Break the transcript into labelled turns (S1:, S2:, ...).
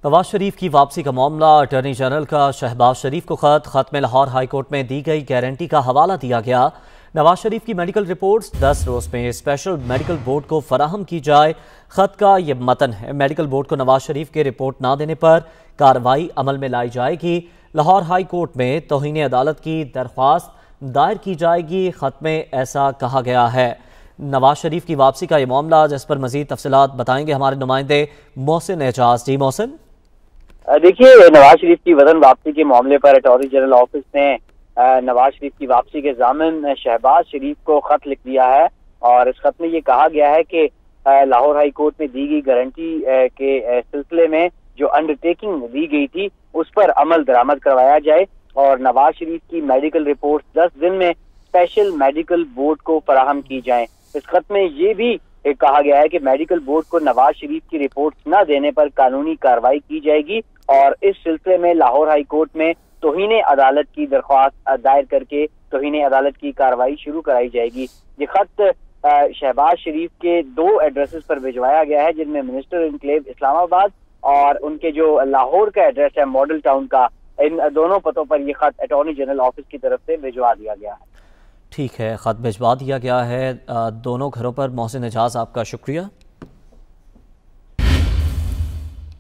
S1: نواز شریف کی واپسی کا معاملہ، اٹارنی جنرل کا شہباز شریف کو خط میں لاہور ہائی کورٹ میں دی گئی گارنٹی کا حوالہ دیا گیا۔ نواز شریف کی میڈیکل رپورٹس 10 روز میں اسپیشل میڈیکل بورڈ کو فراہم کی جائے۔ خط کا یہ متن ہے: میڈیکل بورڈ کو نواز شریف کے رپورٹ نہ دینے پر کارروائی عمل میں لائی جائے گی۔ لاہور ہائی کورٹ میں توہین عدالت کی درخواست دائر کی جائے گی۔ خط میں ایسا کہا گیا ہے۔ نواز شریف کی واپسی کا یہ معاملہ، جس پر مزید تفصیلات بتائیں گے ہمارے نمائندے محسن اعجاز۔ جی محسن۔
S2: دیکھیے، نواز شریف کی وطن واپسی کے معاملے پر اٹارنی جنرل آفس نے نواز شریف کی واپسی کے ضامن شہباز شریف کو خط لکھ دیا ہے، اور اس خط میں یہ کہا گیا ہے کہ لاہور ہائی کورٹ میں دی گئی گارنٹی کے سلسلے میں جو انڈرٹیکنگ دی گئی تھی اس پر عمل درآمد کروایا جائے، اور نواز شریف کی میڈیکل رپورٹ 10 دن میں اسپیشل میڈیکل بورڈ کو فراہم کی جائیں۔ اس خط میں یہ بھی کہا گیا ہے کہ میڈیکل بورڈ کو نواز شریف کی رپورٹس نہ دینے پر قانونی کارروائی کی جائے گی، اور اس سلسلے میں لاہور ہائی کورٹ میں توہین عدالت کی درخواست دائر کر کے توہین عدالت کی کارروائی شروع کرائی جائے گی۔ یہ خط شہباز شریف کے 2 ایڈریسز پر بھجوایا گیا ہے، جن میں منسٹر انکلیو اسلام آباد اور ان کے جو لاہور کا ایڈریس ہے ماڈل ٹاؤن کا، ان دونوں پتوں پر یہ خط اٹارنی جنرل آفس کی طرف سے بھجوا دیا گیا ہے۔
S1: ٹھیک ہے، خط بھجوا دیا گیا ہے دونوں گھروں پر۔ محسن اعجاز، آپ کا شکریہ۔